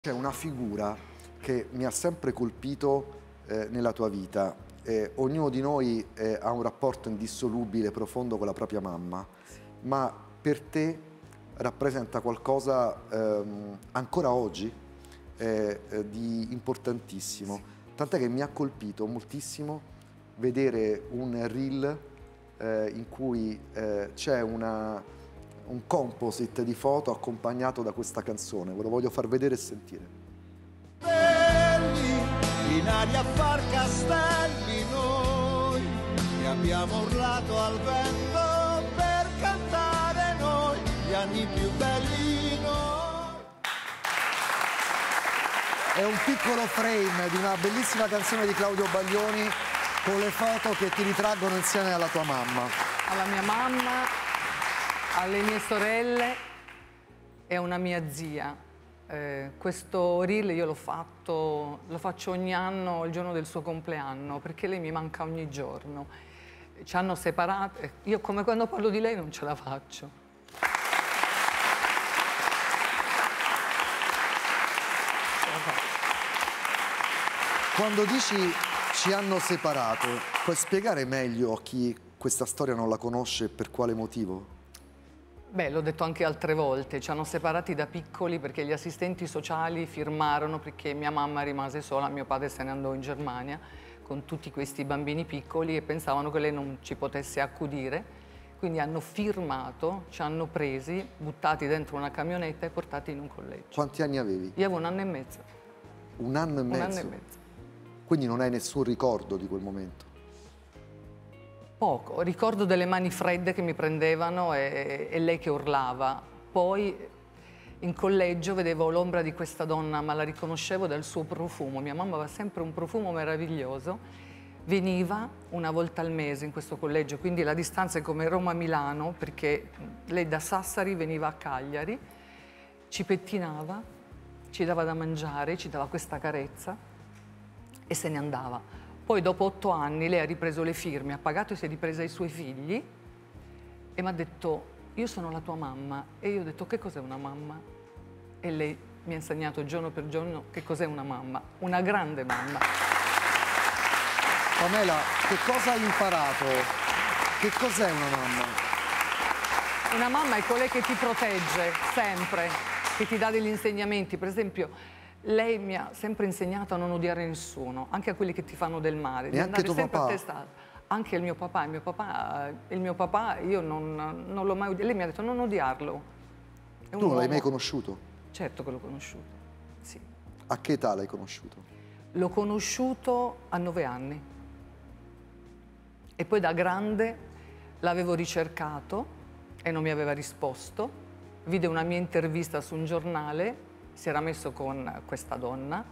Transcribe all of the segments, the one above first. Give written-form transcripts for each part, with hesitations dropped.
C'è una figura che mi ha sempre colpito nella tua vita. Ognuno di noi ha un rapporto indissolubile, profondo con la propria mamma, ma per te rappresenta qualcosa ancora oggi di importantissimo. Tant'è che mi ha colpito moltissimo vedere un reel in cui c'è un composite di foto accompagnato da questa canzone. Ve lo voglio far vedere e sentire. Belli, in aria a far castelli noi, che abbiamo urlato al vento per cantare noi, gli anni più belli noi. È un piccolo frame di una bellissima canzone di Claudio Baglioni con le foto che ti ritraggono insieme alla tua mamma. Alla mia mamma, alle mie sorelle e a una mia zia. Questo reel io lo faccio ogni anno, il giorno del suo compleanno, perché lei mi manca ogni giorno. Ci hanno separate, io come quando parlo di lei non ce la faccio. Quando dici ci hanno separato, puoi spiegare meglio a chi questa storia non la conosce per quale motivo? Beh, l'ho detto anche altre volte, ci hanno separati da piccoli perché gli assistenti sociali firmarono perché mia mamma rimase sola, mio padre se ne andò in Germania con tutti questi bambini piccoli e pensavano che lei non ci potesse accudire, quindi hanno firmato, ci hanno presi, buttati dentro una camionetta e portati in un collegio. Quanti anni avevi? Io avevo 1 anno e mezzo. 1 anno e mezzo? 1 anno e mezzo. Quindi non hai nessun ricordo di quel momento? Poco, ricordo delle mani fredde che mi prendevano e lei che urlava. Poi in collegio vedevo l'ombra di questa donna, ma la riconoscevo dal suo profumo. Mia mamma aveva sempre un profumo meraviglioso. Veniva una volta al mese in questo collegio, quindi la distanza è come Roma-Milano, perché lei da Sassari veniva a Cagliari, ci pettinava, ci dava da mangiare, ci dava questa carezza e se ne andava. Poi dopo 8 anni lei ha ripreso le firme, ha pagato e si è ripresa i suoi figli e mi ha detto io sono la tua mamma. E io ho detto che cos'è una mamma? E lei mi ha insegnato giorno per giorno che cos'è una mamma, una grande mamma. Pamela, che cosa hai imparato? Che cos'è una mamma? Una mamma è colei che ti protegge sempre, che ti dà degli insegnamenti. Per esempio, lei mi ha sempre insegnato a non odiare nessuno, anche a quelli che ti fanno del male. Neanche tuo papà? A testa alta. Anche il mio papà, io non l'ho mai odiato. Lei mi ha detto non odiarlo. Tu non l'hai mai conosciuto? Certo che l'ho conosciuto, sì. A che età l'hai conosciuto? L'ho conosciuto a 9 anni. E poi da grande l'avevo ricercato e non mi aveva risposto. Vide una mia intervista su un giornale, si era messo con questa donna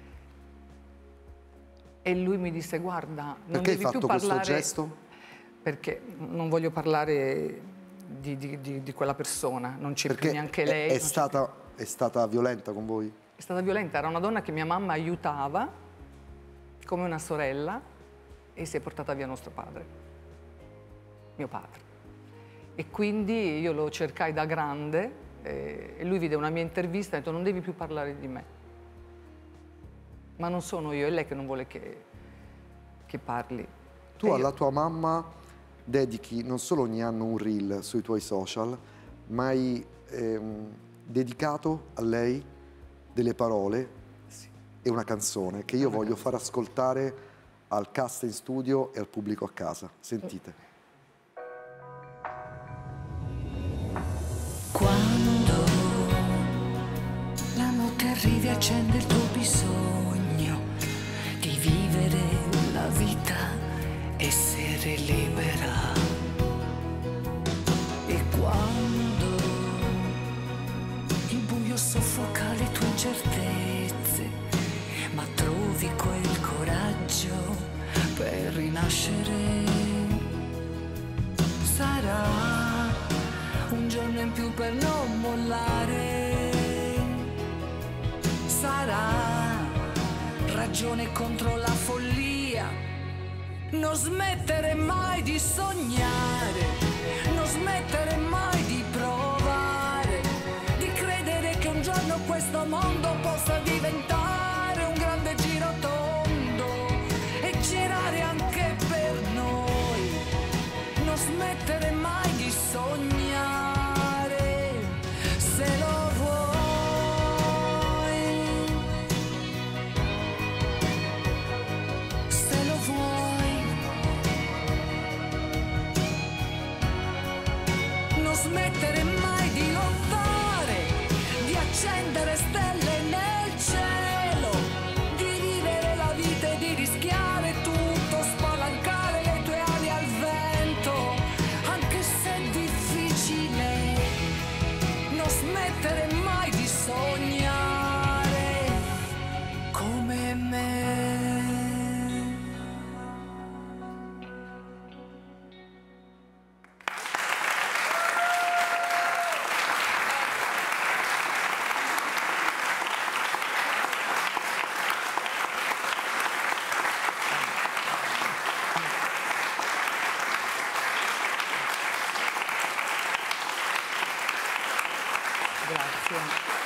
e lui mi disse guarda, non devi più parlare... Perché hai fatto questo gesto? Perché non voglio parlare di quella persona, non c'è più neanche lei. È stata violenta con voi? È stata violenta, era una donna che mia mamma aiutava come una sorella e si è portata via nostro padre, mio padre. E quindi io lo cercai da grande e lui vide una mia intervista e ha detto non devi più parlare di me. Ma non sono io, è lei che non vuole che parli. Tu alla tua mamma dedichi non solo ogni anno un reel sui tuoi social, ma hai dedicato a lei delle parole e una canzone che io voglio far ascoltare al cast in studio e al pubblico a casa. Sentite. Quando la notte arrivi accende il tuo bisogno di vivere la vita, essere libera. E quando il buio soffoca le tue incertezze, ma trovi quel coraggio per rinascere, sarà un giorno in più per non mollare, sarà ragione contro la follia, non smettere mai di sognare, non smettere mai di provare, di credere che un giorno questo mondo possa Grazie.